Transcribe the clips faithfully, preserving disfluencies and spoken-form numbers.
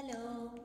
Hello.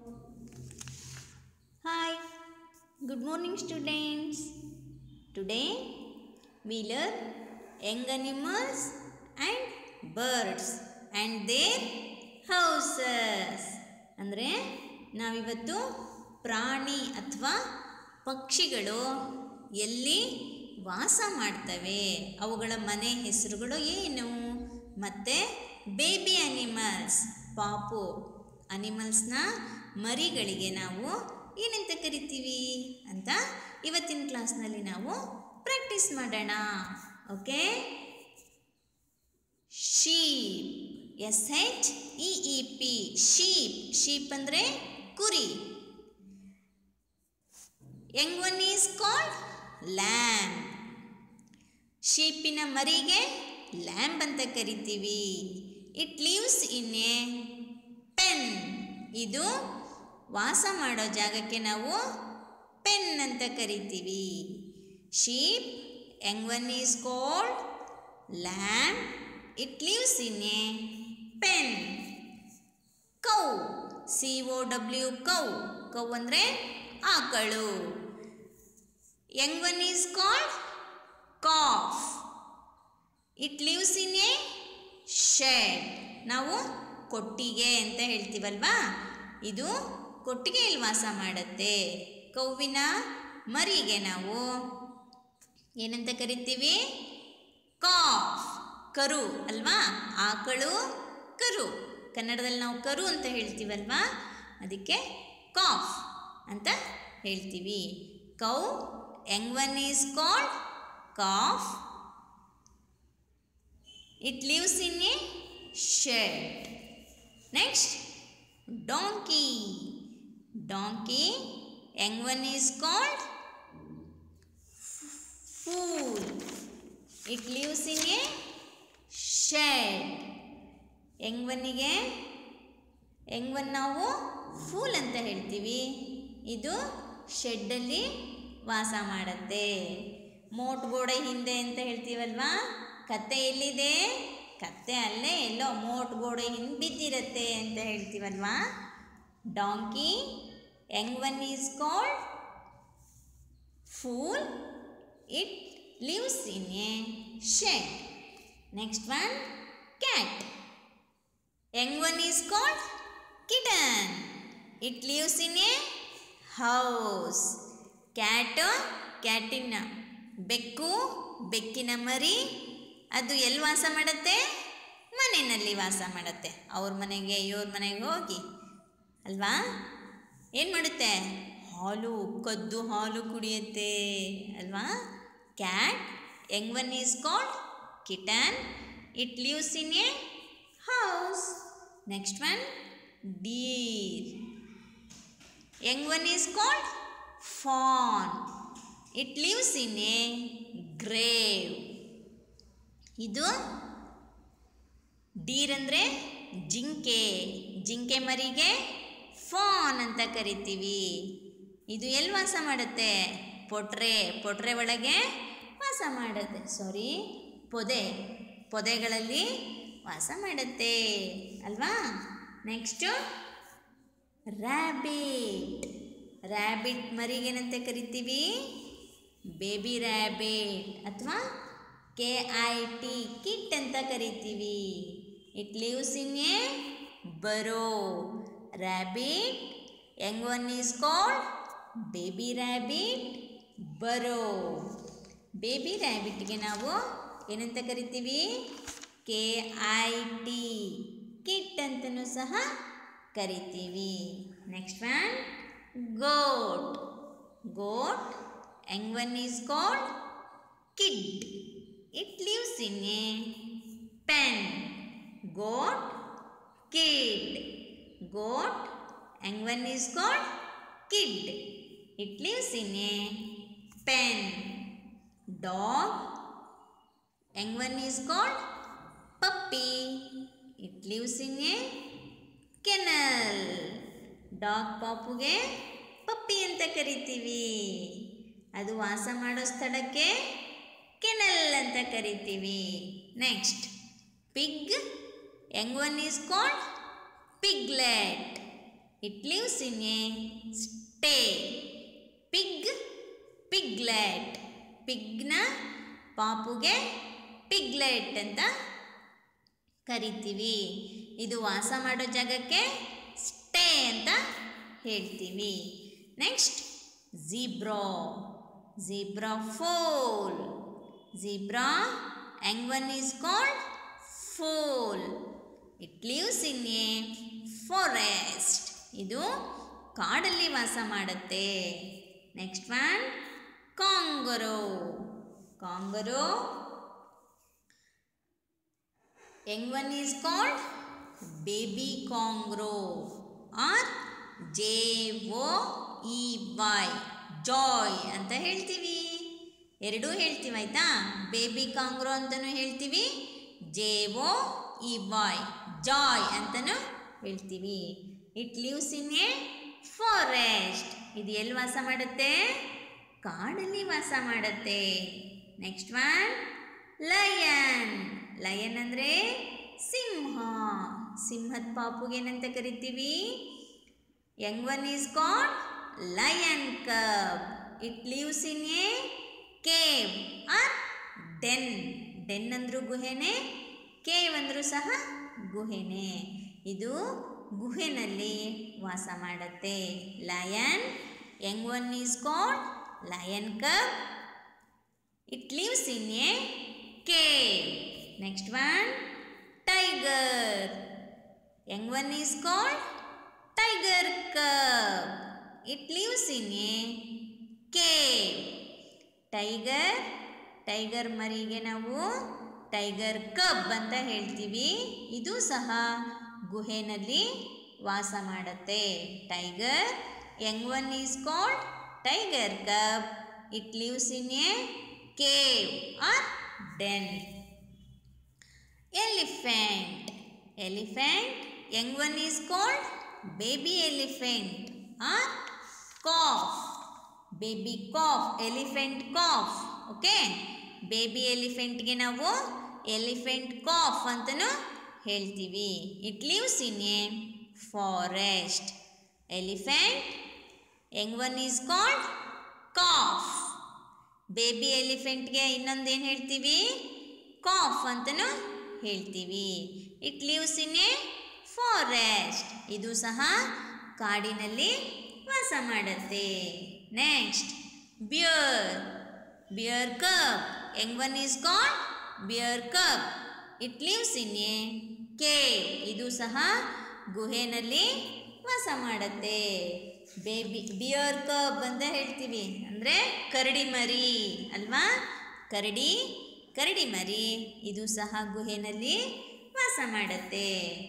Hi. Good morning, students. Today we learn young animals and birds and their houses. ಅಂದರೆ ನಾವಿವತ್ತು ಪ್ರಾಣಿ ಅಥವಾ ಪಕ್ಷಿಗಳು ಎಲ್ಲಿ ವಾಸ ಮಾಡ್ತವೆ, ಅವುಗಳ ಮನೆ ಹೆಸರುಗಳು ಏನು, ಮತ್ತು ಬೇಬಿ ಅನಿಮಲ್ಸ್ ಪಾಪು ಅನಿಮಲ್ಸ್ನ ಮರಿಗಳಿಗೆ ನಾವು ಏನಂತ ಕರಿತೀವಿ ಅಂತ ಇವತ್ತಿನ ಕ್ಲಾಸ್ನಲ್ಲಿ ನಾವು ಪ್ರಾಕ್ಟೀಸ್ ಮಾಡೋಣ. Okay. Sheep, S H E E P, sheep. Sheep ಅಂದರೆ ಕುರಿ. Young one is called lamb. ಶೀಪಿನ ಮರಿಗೆ ಲ್ಯಾಂಬ್ ಅಂತ ಕರಿತೀವಿ. It lives in a pen. ಇದು ವಾಸ ಮಾಡೋ ಜಾಗಕ್ಕೆ ನಾವು ಪೆನ್ ಅಂತ ಕರಿತೀವಿ. Sheep, young one is called lamb. It lives in a pen. Cow, C O W, cow. Cow ಅಂದರೆ ಆಕಳು. Young one is called calf. It lives in a shed. ನಾವು ಕೊಟ್ಟಿಗೆ ಅಂತ ಹೇಳ್ತೀವಲ್ವಾ, ಇದು ಕೊಟ್ಟಿಗೆಯಲ್ಲಿ ವಾಸ ಮಾಡುತ್ತೆ. ಕೌವಿನ ಮರಿಗೆ ನಾವು ಏನಂತ ಕರಿತೀವಿ? ಕಾಫ್, ಕರು ಅಲ್ವಾ. ಆಕಳು ಕರು, ಕನ್ನಡದಲ್ಲಿ ನಾವು ಕರು ಅಂತ ಹೇಳ್ತೀವಲ್ವಾ, ಅದಕ್ಕೆ ಕಾಫ್ ಅಂತ ಹೇಳ್ತೀವಿ. Cow, young one is called calf. It lives in a shed. Next, donkey. Donkey, young one is called foal. It lives in a shed. Young ಒನ್ನಿಗೆ ಯಂಗ್ ಒನ್ ನಾವು ಫೂಲ್ ಅಂತ ಹೇಳ್ತೀವಿ. ಇದು ಶೆಡ್ಡಲ್ಲಿ ವಾಸ ಮಾಡುತ್ತೆ. ಮೋಟ್ ಗೋಡೆ ಹಿಂದೆ ಅಂತ ಹೇಳ್ತೀವಲ್ವಾ, ಕತ್ತೆ ಎಲ್ಲಿದೆ? ಕತ್ತೆ ಅಲ್ಲೇ ಎಲ್ಲೋ ಮೋಟ್ ಗೋಡೆ ಹಿಂದೆ ಬಿದ್ದಿರತ್ತೆ ಅಂತ ಹೇಳ್ತೀವಲ್ವಾ. Donkey, young one is called foal. It lives in a shed. Next one, cat. Young one is called kitten. It lives in a house. Cat, ಕ್ಯಾಟಿನ ಬೆಕ್ಕು, ಬೆಕ್ಕಿನ ಮರಿ, ಅದು ಎಲ್ಲಿ ವಾಸ ಮಾಡುತ್ತೆ? ಮನೆಯಲ್ಲಿ ವಾಸ ಮಾಡುತ್ತೆ. ಅವ್ರ ಮನೆಗೆ ಇವ್ರ ಮನೆಗೆ ಹೋಗಿ ಅಲ್ವಾ, ಏನು ಮಾಡುತ್ತೆ? ಹಾಲು ಕದ್ದು ಹಾಲು ಕುಡಿಯುತ್ತೆ ಅಲ್ವಾ. Cat, young one is called kitten. It lives in a house. Next one, deer. Young one is called fawn. It lives in a grave. ಇದು ಡೀರ್ ಅಂದರೆ ಜಿಂಕೆ. ಜಿಂಕೆ ಮರಿಗೆ ಫಾನ್ ಅಂತ ಕರಿತೀವಿ. ಇದು ಎಲ್ಲಿ ವಾಸ ಮಾಡುತ್ತೆ? ಪೊಟ್ರೆ, ಪೊಟ್ರೆ ಒಳಗೆ ವಾಸ ಮಾಡುತ್ತೆ. ಸಾರಿ, ಪೊದೆ, ಪೊದೆಗಳಲ್ಲಿ ವಾಸ ಮಾಡುತ್ತೆ ಅಲ್ವಾ. Next, rabbit. ರ್ಯಾಬಿಟ್ ಮರಿಗೇನಂತ ಕರಿತೀವಿ? ಬೇಬಿ ರ್ಯಾಬಿಟ್ ಅಥವಾ ಕೆ ಐ ಟಿ, ಕಿಟ್ ಅಂತ ಕರಿತೀವಿ. It lives in a burrow. Rabbit, young one is called baby rabbit, burrow. Baby ರ್ಯಾಬಿಟ್ಗೆ ನಾವು ಏನಂತ ಕರಿತೀವಿ? ಕೆ ಐ ಟಿ, ಕಿಟ್ ಅಂತಲೂ ಸಹ ಕರಿತೀವಿ. Next one, goat. Goat, young one is called kid. It lives in a pen. Goat, kid. Goat, young one is called kid. It lives in a pen. Dog, young one is called puppy. It lives in a kennel. Dog ಪಾಪುಗೆ puppy ಅಂತ ಕರಿತೀವಿ. ಅದು ವಾಸ ಮಾಡೋ ಸ್ಥಳಕ್ಕೆ kennel ಅಂತ ಕರಿತೀವಿ. Next, pig. Young one is called piglet. It lives in a stay. Pig, piglet. ಪಿಗ್ನ ಪಾಪುಗೆ ಪಿಗ್ಲೆಟ್ ಅಂತ ಕರಿತೀವಿ. ಇದು ವಾಸ ಮಾಡೋ ಜಾಗಕ್ಕೆ ಸ್ಟೇ ಅಂತ ಹೇಳ್ತೀವಿ. Next zebra. Zebra foal. Zebra young one is called foal. It lives in a forest. ಇದು ಕಾಡಲ್ಲಿ ವಾಸ ಮಾಡುತ್ತೆ. Next one kangaroo. Kangaroo young one is called baby kangaroo or J O E Y joey ಅಂತ ಹೇಳ್ತೀವಿ. ಎರಡೂ ಹೇಳ್ತೀವಿ ಆಯ್ತಾ. Baby kangaroo ಅಂತಲೂ ಹೇಳ್ತೀವಿ, J O E Y joey ಅಂತಲೂ ಹೇಳ್ತೀವಿ. It lives in a forest. ಇದು ಎಲ್ಲಿ ವಾಸ ಮಾಡುತ್ತೆ? ಕಾಡಲ್ಲಿ ವಾಸ ಮಾಡುತ್ತೆ. Next one lion. ಲಯನ್ ಅಂದರೆ ಸಿಂಹ. ಸಿಂಹದ ಪಾಪುಗೆ ಏನಂತ ಕರಿತೀವಿ? Young one is called lion cub. It lives in a cave or den. Den ಅಂದರೂ ಗುಹೆನೆ, ಕೇವ್ ಅಂದರೂ ಸಹ ಗುಹೆನೆ. ಇದು ಗುಹೆನಲ್ಲಿ ವಾಸ ಮಾಡುತ್ತೆ. Lion young one is called lion cub. It lives in a cave. Next one tiger. Young one is called tiger cub. It lives in a cave. Tiger tiger ಮರಿಗೆ ನಾವು ಟೈಗರ್ ಕಬ್ ಅಂತ ಹೇಳ್ತೀವಿ. ಇದು ಸಹ ಗುಹೆನಲ್ಲಿ ವಾಸ ಮಾಡುತ್ತೆ. Tiger young one is called tiger cub. It lives in a cave or den. Elephant. Elephant young one is called baby elephant or calf. Baby calf, elephant calf. Okay, baby ಎಲಿಫೆಂಟ್ಗೆ ನಾವು ಎಲಿಫೆಂಟ್ ಕಾಫ್ ಅಂತಲೂ ಹೇಳ್ತೀವಿ. It lives in a forest. Elephant young one is called calf. Baby ಎಲಿಫೆಂಟ್ಗೆ ಇನ್ನೊಂದು ಏನು ಹೇಳ್ತೀವಿ? Calf ಅಂತಲೂ ಹೇಳ್ತೀವಿ. It lives in a forest. ಇದು ಸಹ ಕಾಡಿನಲ್ಲಿ ವಾಸ ಮಾಡುತ್ತೆ. Next beer. Bear cub. Young one is called bear cub. It lives in a cave. ಇದು ಸಹ ಗುಹೆನಲ್ಲಿ ವಾಸ ಮಾಡುತ್ತೆ. ಬೇಬಿ ಬಿಯರ್ ಕಬ್ ಅಂತ ಹೇಳ್ತೀವಿ, ಅಂದರೆ ಕರಡಿ ಮರಿ ಅಲ್ವಾ? ಕರಡಿ ಕರಡಿ ಮರಿ ಇದು ಸಹ ಗುಹೆನಲ್ಲಿ ವಾಸ ಮಾಡುತ್ತೆ.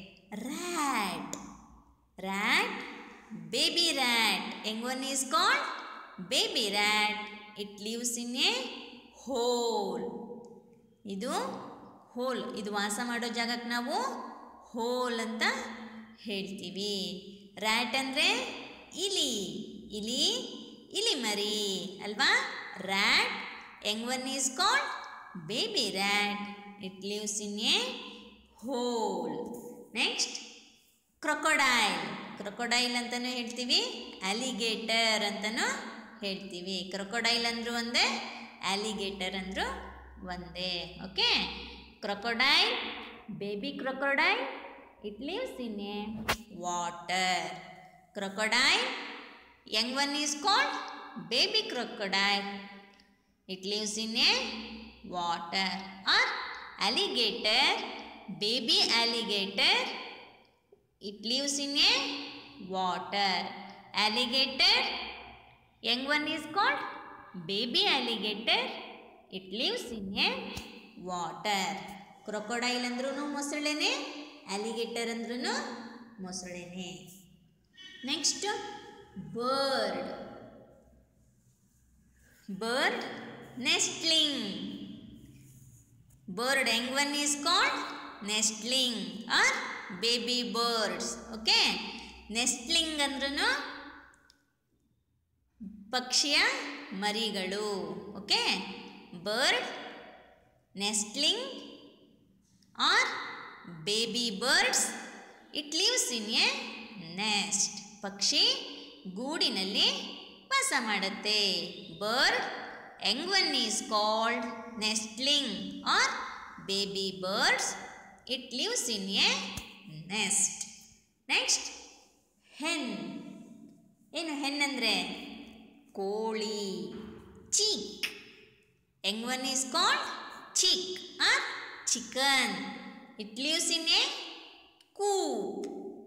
Rat. Rat baby rat. Young one is called baby rat. It lives in a hole. ಇದು ಹೋಲ್, ಇದು ವಾಸ ಮಾಡೋ ಜಾಗಕ್ಕೆ ನಾವು ಹೋಲ್ ಅಂತ ಹೇಳ್ತೀವಿ. ರ್ಯಾಟ್ ಅಂದರೆ ಇಲಿ. ಇಲಿ ಇಲಿ ಮರಿ ಅಲ್ವಾ? Rat young one is called baby rat. It lives in a hole. Next crocodile. Crocodile ಅಂತಲೂ ಹೇಳ್ತೀವಿ, ಅಲಿಗೇಟರ್ ಅಂತಲೂ ಹೇಳ್ತೀವಿ. ಕ್ರೊಕೊಡೈಲ್ ಅಂದರೂ ಒಂದೇ, ಅಲಿಗೇಟರ್ ಅಂದರೂ ಒಂದೇ. Okay, crocodile baby crocodile. It lives in a water. Crocodile young one is called baby crocodile. It lives in a water. Or alligator baby alligator. It lives in a water. Alligator young one is called baby alligator. It lives in a water. Crocodile ಅಂದ್ರೂ ಮೊಸಳೆನೆ, alligator ಅಂದ್ರೂ ಮೊಸಳೆನೆ. Next bird. Bird nestling. Bird young one is called nestling or baby birds. Okay, nestling ಅಂದ್ರೂ ಪಕ್ಷಿಯ ಮರಿಗಳು. Okay, bird nestling or baby birds. It lives in a nest. ಪಕ್ಷಿ ಗೂಡಿನಲ್ಲಿ ವಾಸ ಮಾಡುತ್ತೆ. Bird young one is called nestling or baby birds. It lives in a nest. Next hen. ಏನು ಹೆಣ್ಣಂದರೆ ಕೋಳಿ. Chick. Young one is called chick or chicken. It lives in a coop.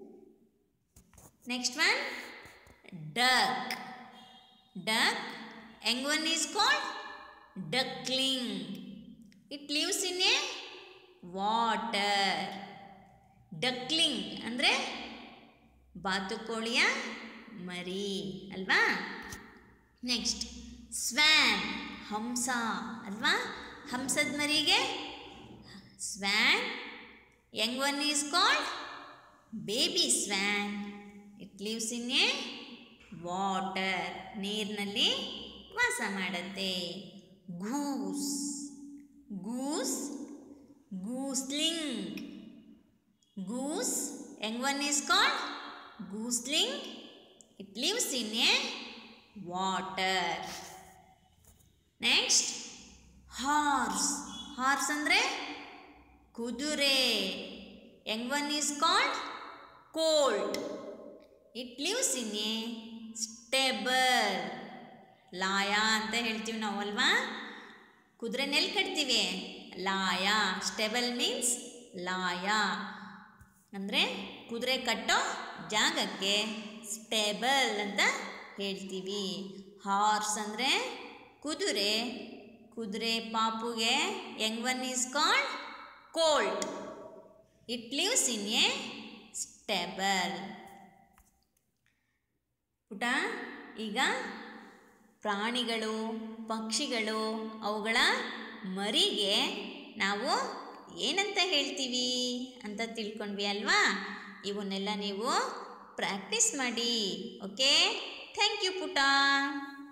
Next one, duck. Duck, young one is called duckling. It lives in a water. Duckling ಅಂದರೆ ಬಾತುಕೋಳಿಯ ಮರಿ ಅಲ್ವಾ. Next swan, ಹಂಸ ಅಲ್ವಾ. ಹಂಸದ ಮರಿಗೆ swan. Young one is called baby swan. It lives in a water. ನೀರಿನಲ್ಲಿ ವಾಸ ಮಾಡುತ್ತೆ. Goose. Goose, gosling. Goose, young one is called gosling. It lives in a water. Next horse. Horse ಅಂದರೆ ಕುದುರೆ. Young one is called colt. It lives in a stable. ಲಾಯ ಅಂತ ಹೇಳ್ತೀವಿ ನಾವು ಅಲ್ವಾ. ಕುದುರೆನೆಲ್ಲಿ ಕಟ್ತೀವಿ? ಲಾಯ. ಸ್ಟೇಬಲ್ ಮೀನ್ಸ್ ಲಾಯ ಅಂದರೆ ಕುದುರೆ ಕಟ್ಟೋ ಜಾಗಕ್ಕೆ ಸ್ಟೇಬಲ್ ಅಂತ ಹೇಳ್ತೀವಿ. ಹಾರ್ಸ್ ಅಂದರೆ ಕುದುರೆ. ಕುದುರೆ ಪಾಪುಗೆ young one is called colt. It lives in a stable. ಪುಟ, ಈಗ ಪ್ರಾಣಿಗಳು, ಪಕ್ಷಿಗಳು, ಅವುಗಳ ಮರಿಗೆ ನಾವು ಏನಂತ ಹೇಳ್ತೀವಿ ಅಂತ ತಿಳ್ಕೊಂಡ್ವಿ ಅಲ್ವಾ. ಇವನ್ನೆಲ್ಲ ನೀವು ಪ್ರಾಕ್ಟೀಸ್ ಮಾಡಿ. ಓಕೆ, ಥ್ಯಾಂಕ್ ಯು ಪುಟ.